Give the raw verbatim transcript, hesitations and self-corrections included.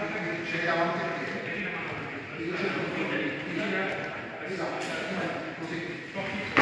ce ne diamo anche piede. Io cerco di dire, esatto, così.